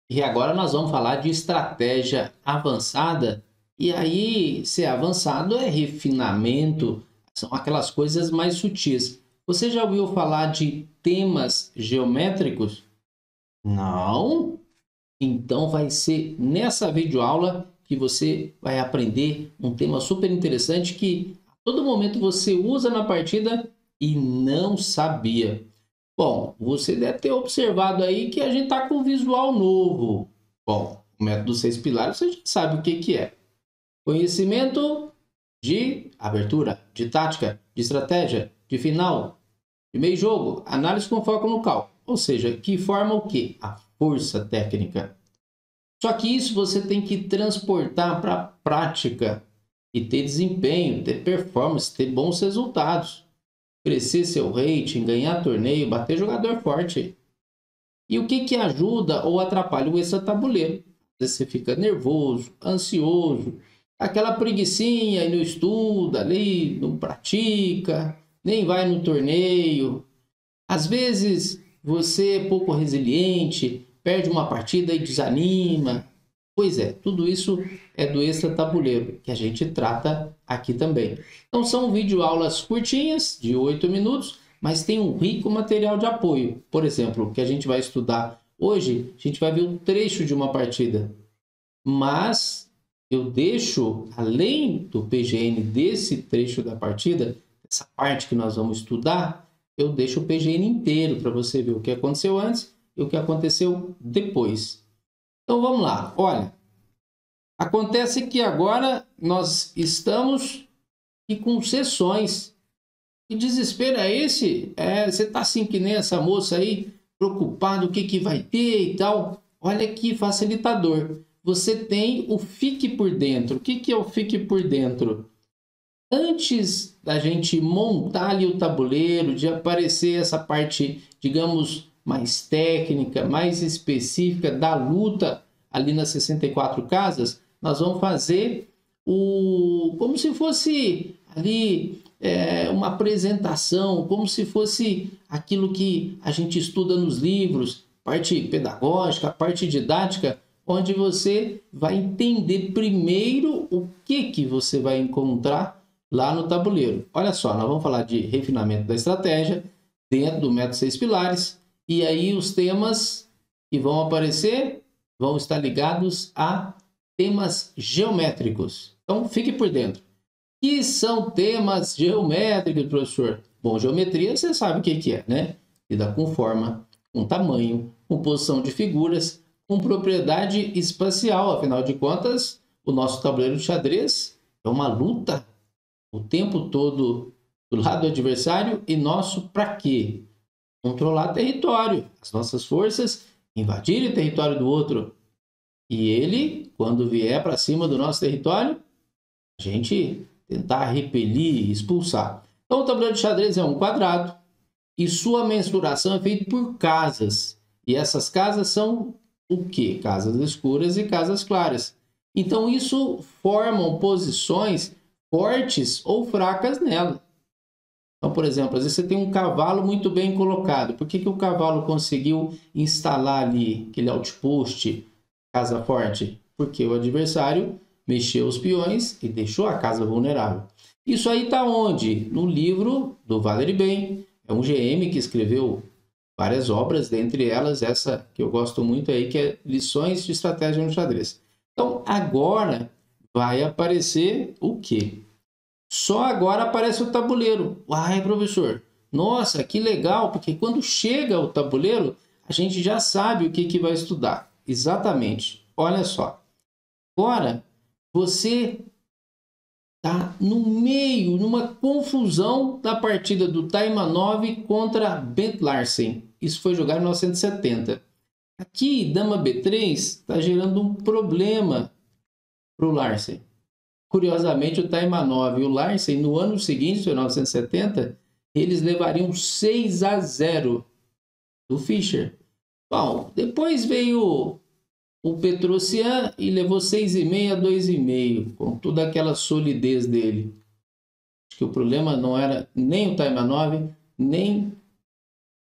E agora nós vamos falar de estratégia avançada. E aí, ser avançado é refinamento, são aquelas coisas mais sutis. Você já ouviu falar de temas geométricos? Não? Então vai ser nessa videoaula que você vai aprender um tema super interessante que a todo momento você usa na partida e não sabia. Bom, você deve ter observado aí que a gente está com um visual novo. Bom, o método 6 pilares você já sabe o que, que é. Conhecimento de abertura, de tática, de estratégia, de final, de meio jogo, análise com foco no cálculo. Ou seja, que forma o quê? A força técnica. Só que isso você tem que transportar para a prática e ter desempenho, ter performance, ter bons resultados, crescer seu rating, ganhar torneio, bater jogador forte. E o que, que ajuda ou atrapalha o extra-tabuleiro? Você fica nervoso, ansioso, aquela preguicinha e não estuda ali, não pratica, nem vai no torneio. Às vezes você é pouco resiliente, perde uma partida e desanima. Pois é, tudo isso é do extra-tabuleiro, que a gente trata aqui também. Então são videoaulas curtinhas, de 8 minutos, mas tem um rico material de apoio. Por exemplo, o que a gente vai estudar hoje, a gente vai ver um trecho de uma partida. Mas eu deixo, além do PGN desse trecho da partida, essa parte que nós vamos estudar, eu deixo o PGN inteiro para você ver o que aconteceu antes e o que aconteceu depois. Então vamos lá, olha. Acontece que agora nós estamos e com sessões. Que desespero é esse? Você está assim que nem essa moça aí, preocupado o que, que vai ter e tal. Olha que facilitador. Você tem o Fique por Dentro. O que, que é o Fique por Dentro? Antes da gente montar ali o tabuleiro, de aparecer essa parte, digamos, mais técnica, mais específica da luta ali nas 64 casas, nós vamos fazer como se fosse ali uma apresentação, como se fosse aquilo que a gente estuda nos livros, parte pedagógica, parte didática, onde você vai entender primeiro o que você vai encontrar lá no tabuleiro. Olha só, nós vamos falar de refinamento da estratégia dentro do método 6 pilares, e aí os temas que vão aparecer vão estar ligados a temas geométricos. Então, fique por dentro. Que são temas geométricos, professor? Bom, geometria você sabe o que é, né? Lida com forma, com tamanho, com posição de figuras, com propriedade espacial. Afinal de contas, o nosso tabuleiro de xadrez é uma luta o tempo todo do lado do adversário e nosso para quê? Controlar território, as nossas forças invadirem o território do outro. E ele, quando vier para cima do nosso território, a gente tentar repelir, expulsar. Então, o tabuleiro de xadrez é um quadrado e sua mensuração é feita por casas. E essas casas são o quê? Casas escuras e casas claras. Então, isso formam posições fortes ou fracas nela. Então, por exemplo, às vezes você tem um cavalo muito bem colocado. Por que, que o cavalo conseguiu instalar ali aquele outpost, casa forte? Porque o adversário mexeu os peões e deixou a casa vulnerável. Isso aí está onde? No livro do Valery Ben. É um GM que escreveu várias obras, dentre elas essa que eu gosto muito aí, que é Lições de Estratégia no Xadrez. Então, agora vai aparecer o quê? Só agora aparece o tabuleiro. Uai, professor, nossa, que legal, porque quando chega o tabuleiro, a gente já sabe o que, que vai estudar. Exatamente. Olha só. Agora, você está no meio, numa confusão da partida do Taimanov contra Bent Larsen. Isso foi jogado em 1970. Aqui, dama B3 está gerando um problema para o Larsen. Curiosamente, o Taimanov e o Larsen, no ano seguinte, em 1970, eles levariam 6-0 do Fischer. Bom, depois veio o Petrosian e levou 6,5 a 2,5, com toda aquela solidez dele. Acho que o problema não era nem o Taimanov, nem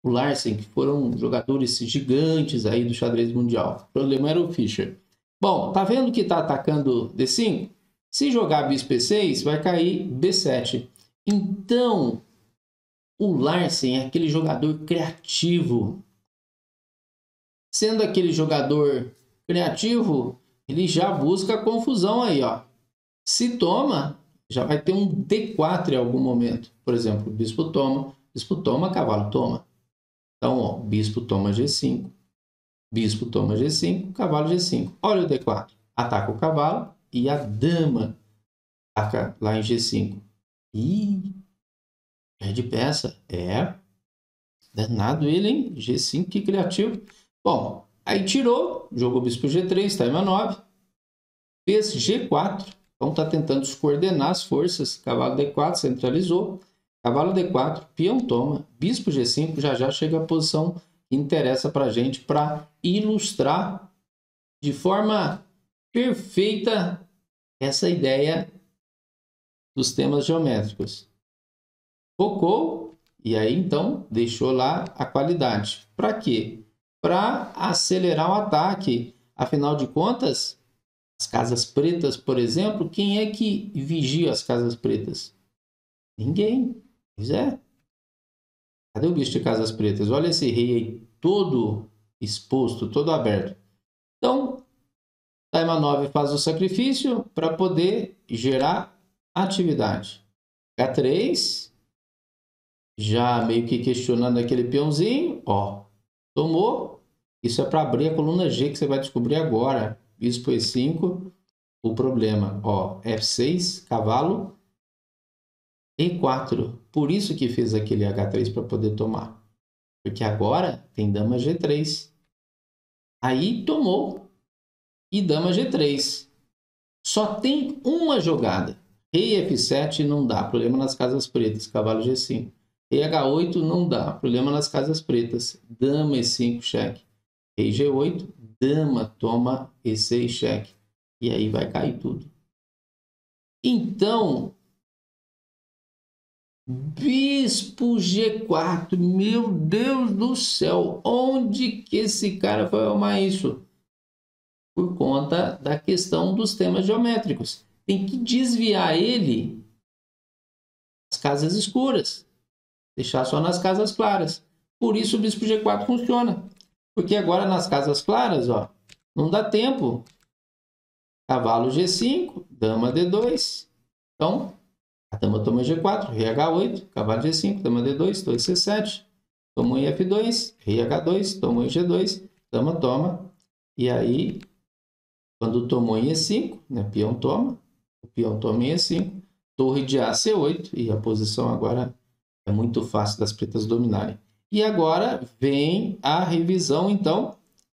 o Larsen, que foram jogadores gigantes aí do xadrez mundial. O problema era o Fischer. Bom, tá vendo que tá atacando D5? Se jogar bispo E6, vai cair B7. Então, o Larsen é aquele jogador criativo. Sendo aquele jogador criativo, ele já busca a confusão aí, ó. Se toma, já vai ter um D4 em algum momento. Por exemplo, bispo toma, cavalo toma. Então, ó, bispo toma G5, bispo toma G5, cavalo G5. Olha o D4. Ataca o cavalo e a dama ataca lá em G5. Ih, perde peça. É, danado ele, hein? G5, que criativo. Bom, aí tirou, jogou bispo G3, está em uma 9. Fez G4. Então está tentando descoordenar as forças. Cavalo D4, centralizou. Cavalo D4, peão toma. Bispo G5, já chega a posição que interessa para a gente para ilustrar de forma perfeita essa ideia dos temas geométricos. Focou e aí então deixou lá a qualidade. Para quê? Para acelerar o ataque. Afinal de contas, as casas pretas, por exemplo, quem é que vigia as casas pretas? Ninguém. Pois é. Cadê o bicho de casas pretas? Olha esse rei aí todo exposto, todo aberto. Então, Daima 9 faz o sacrifício para poder gerar atividade. H3, já meio que questionando aquele peãozinho, ó, tomou. Isso é para abrir a coluna G que você vai descobrir agora. Bispo E5, o problema, ó, F6, cavalo, E4. Por isso que fez aquele H3 para poder tomar. Porque agora tem dama G3. Aí tomou. E dama G3. Só tem uma jogada. Rei F7 não dá. Problema nas casas pretas. Cavalo G5. Rei H8 não dá. Problema nas casas pretas. Dama E5, cheque. Rei G8. Dama toma E6, cheque. E aí vai cair tudo. Então, bispo G4. Meu Deus do céu. Onde que esse cara foi arrumar isso? Por conta da questão dos temas geométricos. Tem que desviar ele das casas escuras. Deixar só nas casas claras. Por isso o bispo G4 funciona. Porque agora nas casas claras, ó, não dá tempo. Cavalo G5, dama D2. Então, a dama toma G4, rei H8, cavalo G5, dama D2, torre C7. Tomou em F2, rei H2, tomou em G2, dama toma. E aí, quando tomou em E5, né, peão toma, o peão toma em E5, torre de A, C8, e a posição agora é muito fácil das pretas dominarem. E agora vem a revisão, então,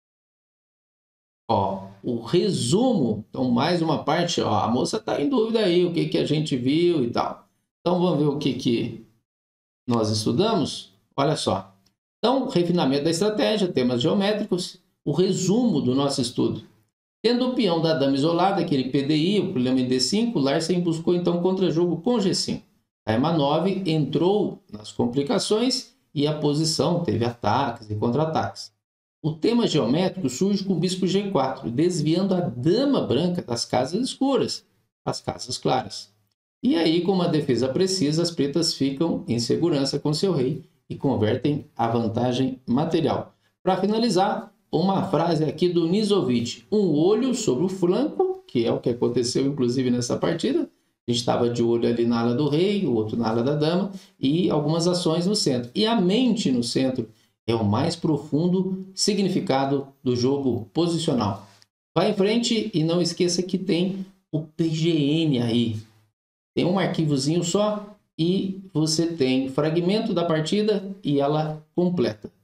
ó, o resumo. Então, mais uma parte, ó, a moça está em dúvida aí, o que, que a gente viu e tal. Então, vamos ver o que, que nós estudamos? Olha só. Então, refinamento da estratégia, temas geométricos, o resumo do nosso estudo. Tendo o peão da dama isolada, aquele PDI, o problema em D5, Larsen buscou então contra-jogo com G5. Daima 9 entrou nas complicações e a posição teve ataques e contra-ataques. O tema geométrico surge com o bispo G4, desviando a dama branca das casas escuras, as casas claras. E aí, com uma defesa precisa, as pretas ficam em segurança com seu rei e convertem a vantagem material. Para finalizar, uma frase aqui do Nizovic: um olho sobre o flanco, que é o que aconteceu inclusive nessa partida. A gente estava de olho ali na ala do rei, o outro na ala da dama, e algumas ações no centro. E a mente no centro é o mais profundo significado do jogo posicional. Vai em frente e não esqueça que tem o PGN aí. Tem um arquivozinho só e você tem fragmento da partida e ela completa.